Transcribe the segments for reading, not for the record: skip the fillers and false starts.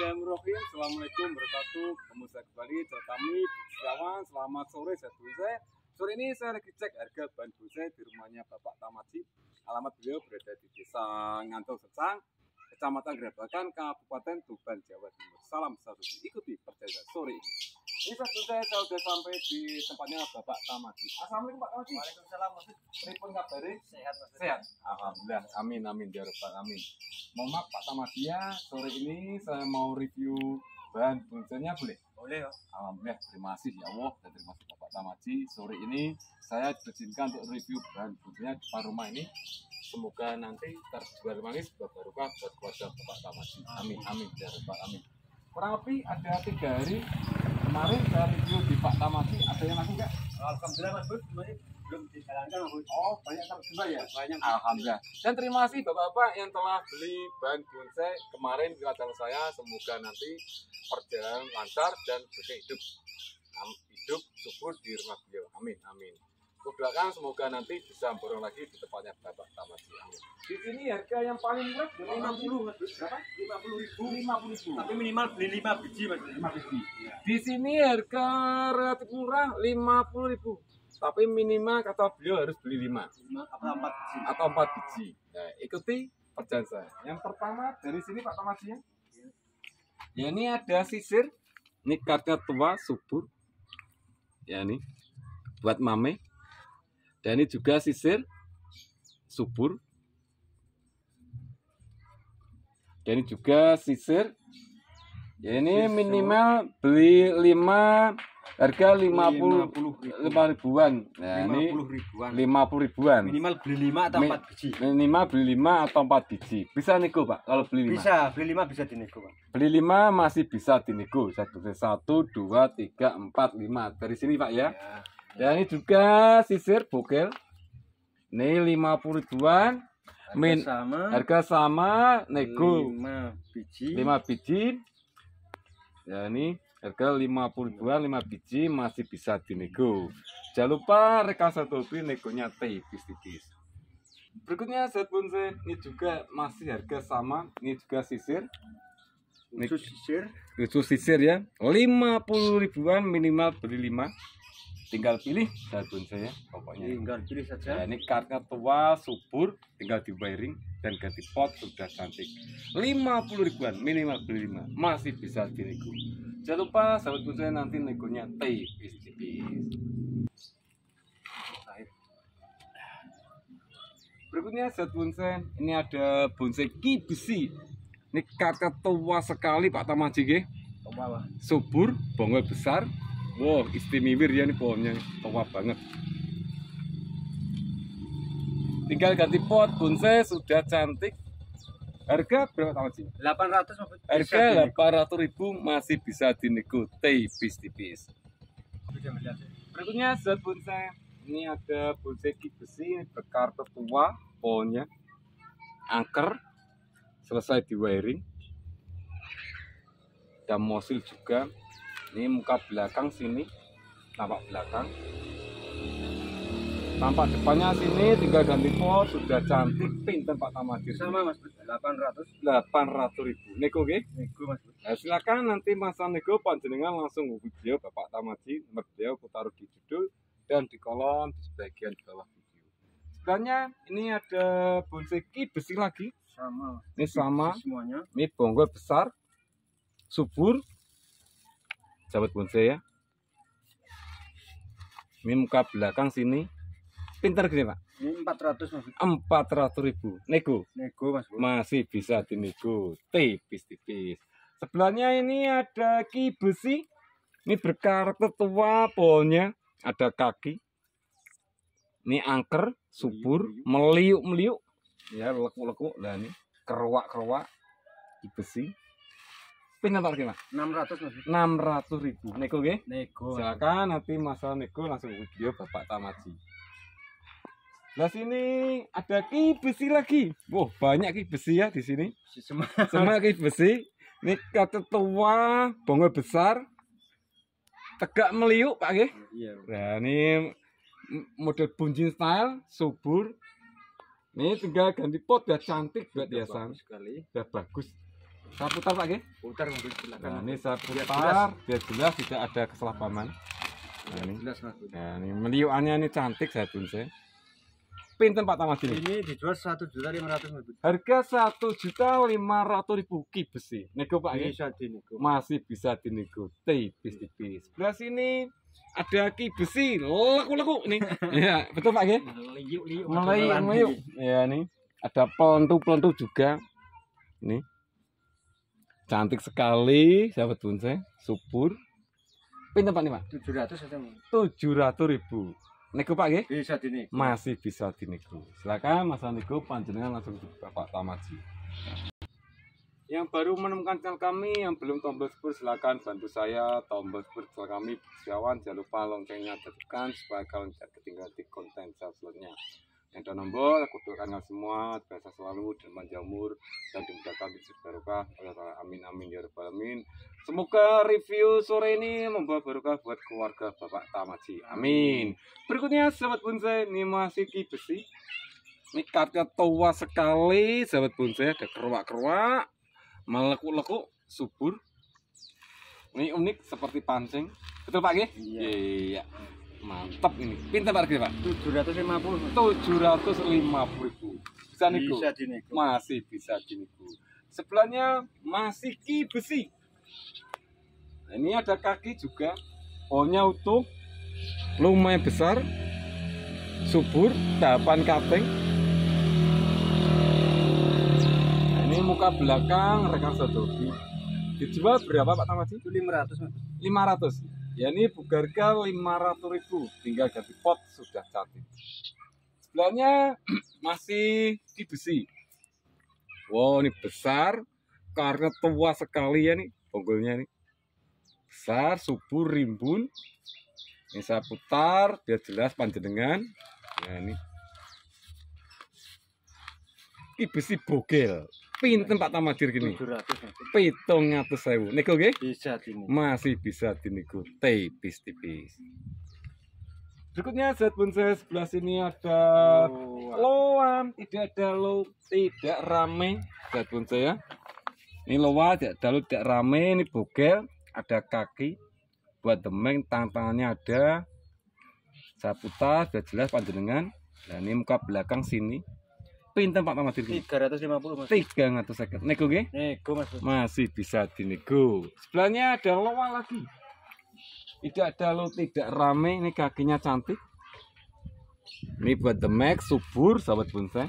Bismillahirrahmanirrahim. Assalamualaikum warahmatullahi wabarakatuh. Ketemu saya kembali dengan kami Setiawan. Selamat sore saya Bonsai. Sore ini saya lagi cek harga bahan bonsai di rumahnya Bapak Tamaji. Alamat beliau berada di Desa Ngantong Secang, Kecamatan Grabagan, Kabupaten Tuban, Jawa Timur. Salam satu. Ikuti perjalanan sore ini. Ini saya sudah sampai di tempatnya Bapak Tamaji. Assalamualaikum Pak Tamaji. Waalaikumsalam. Pripun kabare? Sehat Mas. Sehat. Alhamdulillah. Amin amin ya rabbal alamin. Mohon maaf Pak Tamaji ya, sore ini saya mau review bahan bonsainya boleh? Boleh ya. Alhamdulillah, terima kasih ya Allah dan terima kasih Bapak Tamaji. Sore ini saya diizinkan untuk review bahan bonsainya di depan rumah ini. Semoga nanti terjual manis buat barokah buat keluarga Bapak Tamaji. Amin amin ya rabbal alamin. Kurang lebih ada 3 hari kemarin saya review di Pak Tamaji. Ada yang laku nggak? Alhamdulillah Mas Bud, belum dijalankan Mas Bud. Oh, banyak terjual ya? Banyak. Alhamdulillah. Dan terima kasih Bapak-bapak yang telah beli bahan bonsai kemarin di channel saya. Semoga nanti perjalanan lancar dan hidup subur di rumah beliau. Amin amin. Doakan semoga nanti bisa borong lagi di tempatnya Bapak Tamaji. Amin. Di sini harga yang paling murah 50 Mas Bud. berapa? 50.000. 50.000. Tapi minimal beli 5 biji Mas Bud. 5 biji. Di sini harga relatif murah 50.000. Tapi minimal kata beliau harus beli 5 Atau 4 biji. atau 4 biji. Nah, ikuti perjalanan saya. Yang pertama dari sini Pak Tamaji ya. Ya ini ada sisir. Ini kartnya tua subur. Ya ini buat mame. Dan ini juga sisir subur. Dan ini juga sisir. Ya ini minimal beli 5 harga 50 ribuan. Nah, ini 50 ribuan. 50 ribuan. Minimal beli 5 atau 4 biji. Minimal beli 5 atau 4 biji. Bisa nego, Pak, kalau beli 5. Bisa, beli 5 bisa dinego, Pak. Beli 5 masih bisa dinego. 1, 2, 3, 4, 5. Dari sini, Pak ya. Dan ini juga sisir bokel. Ini 50 ribuan. Harga sama nego 5 biji. 5 biji. Ya ini harga 50 ribuan 5 biji masih bisa dinego. Jangan lupa rekan satu hobi negonya tipis-tipis. Berikutnya set bonsai ini juga masih harga sama. Ini juga sisir. Khusus sisir ya. 50 ribuan minimal beli 5. Tinggal pilih set bonsai ya pokoknya. Tinggal pilih saja. Ya, ini kartnya tua subur, tinggal di wiring dan ganti pot sudah cantik. 50 ribuan minimal beli 5 masih bisa dinego. Jangan lupa sahabat bonsai nanti negonya tipis-tipis. Berikutnya sahabat bonsai ini ada bonsai ki besi. Ini kartnya tua sekali Pak Tamaji nggih. Subur, bonggol besar. Wow, istimewa ya ini pohonnya tua banget. Tinggal ganti pot, bonsai sudah cantik. Harga berapa Tamaji? 800 Mas Bud. Harga 800.000 masih bisa dinego tipis-tipis. Berikutnya zat bonsai. Ini ada bonsai ki besi berkartu tua, pohonnya angker, selesai di wiring. Dan mosil juga. Ini muka belakang sini, tampak belakang. Tampak depannya sini tinggal ganti pot sudah cantik, pinter Pak Tamaji. Sama Mas Bud. 800. 800.000. Nego nggih? Nego Mas Bud. Nah, silakan nanti masa nego panjenengan langsung hubungi beliau Bapak Tamaji, nomor beliau aku taruh di judul dan di kolom di bagian bawah video. Sebelahnya ini ada bonsai ki besi lagi. Sama. Ini sama. Semuanya. Ini bonggol besar, subur. Sahabat bonsai ya. Ini muka belakang sini. Pinter gini Pak. Ini 400 Mas Bud. 400.000. Nego. Nego Mas Bud. Masih bisa dinego tipis-tipis. Sebelahnya ini ada ki besi. Ini berkarakter tua pohonnya. Ada kaki. Ini angker, subur, meliuk-meliuk. Ya, lekuk-lekuk. Nah ini keruak-keruak ki besi. Pinter Pak Mas? 600 Mas Bud. 600.000. Nego nggih? Nego. Silakan nanti masalah nego langsung video Bapak Tamaji. Nah sini ada ki besi lagi. Wah, banyak ki besi ya di sini. Semua ki besi. Ini kata tua, bonggol besar. Tegak meliuk Pak nggih. Iya. Nah, ini model bunjin style, subur. Ini tinggal ganti pot udah cantik buat hiasan. Sekali. Udah bagus. Saya putar Pak nggih. Putar Mas Bud, silakan. Nah, ini saya Biar putar biar jelas tidak ada kesalahpahaman. Nah, ini. Jelas Mas Bud. Nah, ini meliukannya ini cantik saya bunse. Pinten Pak Tamat ini? Ini dijual 1.500.000 Mas Bud. Harga 1.500.000 ki besi. Nego Pak nggih. Bisa dinego. Masih bisa dinego. Tipis-tipis. Sebelah sini ada ki besi leku-leku ini. Ya, betul Pak nggih? Liuk-liuk. Meliuk-meliuk. Ya, ini ada pelontu-pelontu juga. Ini. Cantik sekali, sahabat bonsai. Subur. Pinten Pak nih, Pak? 700 aja Mas. 700.000. Nego Pak nggih? Bisa dinego. Masih bisa dinego. Silakan Mas nego panjenengan langsung ke Bapak Tamaji. Yang baru menemukan channel kami, yang belum tombol subscribe silakan bantu saya tombol subscribe channel kami. Sekawan jangan lupa loncengnya tekan supaya kalian tidak ketinggalan di konten selanjutnya. Yang ada nombor, aku doakan semua biasa selalu dan menjamur dan dimudahkan bisnis barokah. Amin amin ya rabbal alamin. Semoga review sore ini membawa barokah buat keluarga Bapak Tamaji. Amin. Berikutnya sahabat bonsai, ini masih ki besi. Ini karya tua sekali sahabat bonsai, ada keruak-keruak, melekuk-lekuk, subur. Ini unik seperti pancing. Betul Pak nggih? Iya. Mantap ini. Pinten Pak Pak? 750. 750.000. Bisa nego. Bisa dinego. Masih bisa dinego. Sebelahnya masih ki besi. Nah, ini ada kaki juga. Pohonnya utuh. Lumayan besar. Subur, dapan kaping. Nah, ini muka belakang rekan Sodobi. Dijual berapa Pak Tamaji? Itu 500 Mas. 500. Ya ini harga 500.000. Tinggal ganti pot sudah cantik. Sebelahnya masih ki besi. Wow, ini besar karena tua sekali ya nih bonggolnya nih. Besar, subur, rimbun. Ini saya putar biar jelas panjenengan. Nah ini ki besi bogel. Pinten Pak Tamadir gini? 700 Mas. 700.000. Nego nggih? Bisa dinego. Masih bisa dinego. Tipis-tipis. Berikutnya sahabat bonsai sebelah sini ada loan, tidak ada lo, tidak rame sahabat bonsai ya. Ini loa, tidak ada lo, tidak rame. Ini bogel, ada kaki buat demeng, tangannya ada. Saya putar biar jelas panjenengan. Nah ini muka belakang sini. Pinten Pak Tamadir gini? 350 Mas. 350. Nego nggih? Nego Mas. Masih bisa dinego. Sebelahnya ada loa lagi. Tidak ada lo, tidak rame. Ini kakinya cantik. Ini buat demek, subur, sahabat bonsai.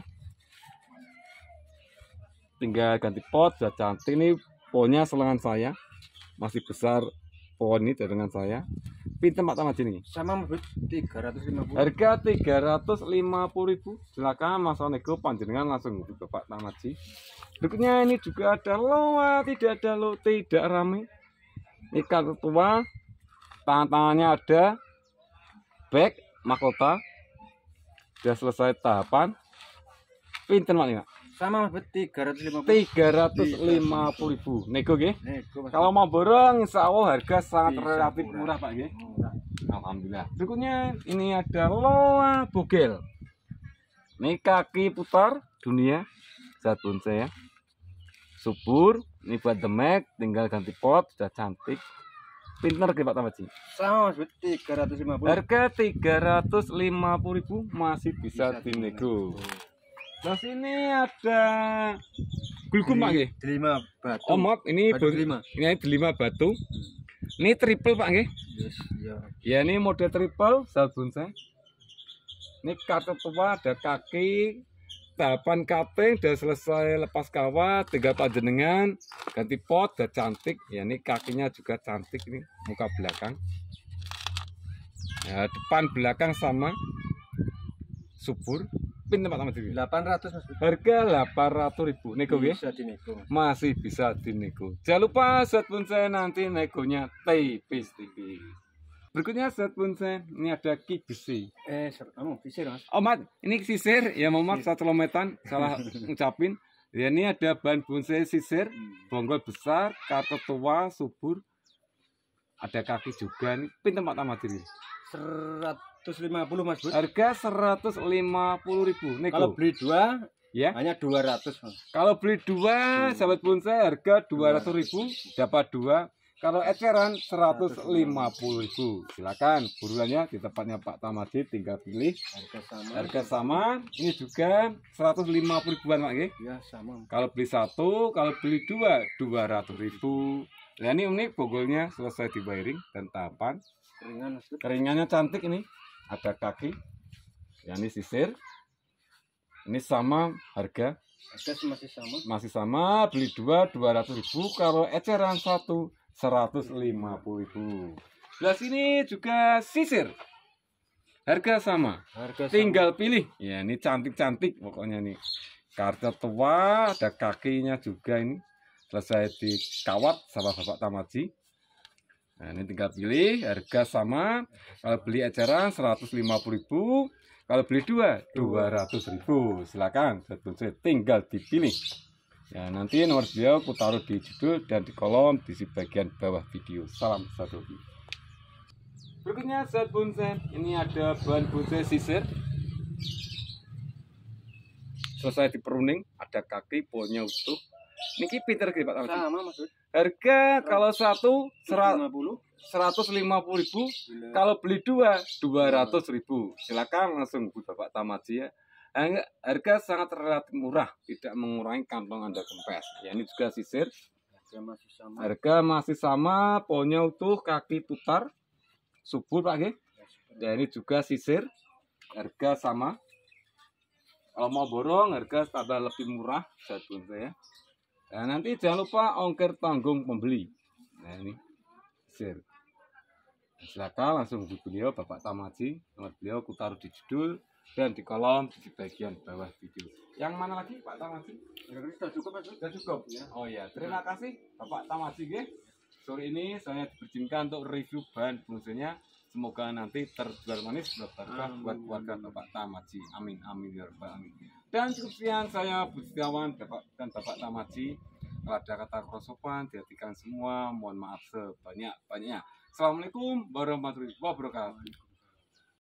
Tinggal ganti pot, sudah cantik. Ini pohonnya selengan saya. Masih besar pohon ini dengan saya. Pinten Pak Tamaji ini? Sama Mas Bud, 350. Harga 350.000. Silakan Mas nego panjenengan langsung ke Pak Tamaji. Berikutnya ini juga ada loa, tidak ada lo, tidak rame. Ini kartu tua. Tangan-tangannya ada. Back mahkota. Sudah selesai tahapan. Pinten Pak ini? Sama Mas Bud, 350. 350.000. Nego nggih? Nego Mas. Kalau mau borong insya Allah harga sangat Bisa relatif murah. murah Pak nggih. Murah. Alhamdulillah. Berikutnya ini ada loa bogel. Ini kaki putar dunia. Saat bonsai ya. Subur. Ini buat demek. Tinggal ganti pot. Sudah cantik. Pinter ke Pak Tamaji. Sama Mas Bud, 350. Harga 350.000 masih bisa Bisa dinego. Nah sini ada gulgum Pak nggih. Delima batu. Oh maaf ini Batu delima. ini delima batu. Ini triple Pak nggih. Yes, iya. Ya ini model triple sahabat bonsai. Ini kartu tua ada kaki, tahapan kaping udah selesai lepas kawat, tinggal panjenengan ganti pot udah cantik. Ya ini kakinya juga cantik ini muka belakang. Ya depan belakang sama subur. Pinten Pak Tamaji? 800 Mas Bud. Harga 800.000. Nego nggih? Bisa dinego. Masih bisa dinego. Jangan lupa saat bonsai nanti negonya tipis-tipis. Berikutnya saat bonsai ini ada ki besi. Kamu bisa Mas. Oh mat, ini sisir ya maaf saya celometan salah ngucapin. Ya ini ada bahan bonsai sisir, bonggol besar, kartu tua, subur. Ada kaki juga nih. Pinten Pak Tamadir? 150 Mas Bud. Harga 150.000. Nego. Kalau beli 2 Ya. Hanya 200, Mas. Kalau beli 2, sahabat bonsai harga 200.000 dapat 2. Kalau eceran 150.000. Silakan buruannya di tempatnya Pak Tamadi, tinggal pilih. Harga sama. Ini juga 150.000-an Pak. Ya, sama. Kalau beli 1, kalau beli 2, 200.000. Nah ini unik, bogolnya selesai dibayaring dan tahapan. Keringan, Mas. Keringannya cantik ini. Ada kaki. Ya ini sisir. Ini sama harga. Harga masih sama. Masih sama, beli 2, 200.000. Kalau eceran 1, 150.000. Belah sini juga sisir. Harga sama. Harga Tinggal pilih. Ya, ini cantik-cantik pokoknya nih. Kartu tua, ada kakinya juga ini. Selesai dikawat sama Bapak Tamadi. Nah, ini tinggal pilih. Harga sama. Kalau beli eceran 150.000. Kalau beli 2, 200.000. Silakan, tinggal dipilih. Ya, nanti nomor beliau aku taruh di judul dan di kolom di bagian bawah video. Salam satu hobi. Berikutnya set bonsai. Ini ada bahan bonsai sisir. Selesai diperuning, ada kaki, polnya utuh. Niki pinter gitu Pak Tamadi. sama, Mas. Harga kalau 1, 150. 150.000. Kalau beli 2, 200.000. Silakan langsung hubungi Bapak Tamadi ya. Harga sangat relatif murah, tidak mengurangi kantong Anda kempes. Ya, ini juga sisir. Harga masih sama. Harga masih sama, polnya utuh, kaki putar, subur Pak. Dan ini juga sisir. Harga sama. Kalau mau borong, harga tambah lebih murah, saya ya. Nah, nanti jangan lupa ongkir tanggung pembeli. Nah, ini sisir. Nah, silakan langsung hubungi beliau Bapak Tamadi. Nomor beliau aku taruh di judul dan di kolom di bagian bawah video. Yang mana lagi Pak Tamadi? Sudah cukup, Mas. Sudah cukup ya. Oh ya, terima kasih Bapak Tamadi ya. Sore ini saya diizinkan untuk review bahan bonsainya. Semoga nanti terjual manis berkah buat keluarga Bapak Tamadi. Amin amin ya rabbal alamin. Dan cukup sekian, saya Budi Setiawan dan Bapak Tamadi. Kalau ada kata kerosokan, dihatikan semua. Mohon maaf sebanyak-banyaknya. Assalamualaikum warahmatullahi wabarakatuh.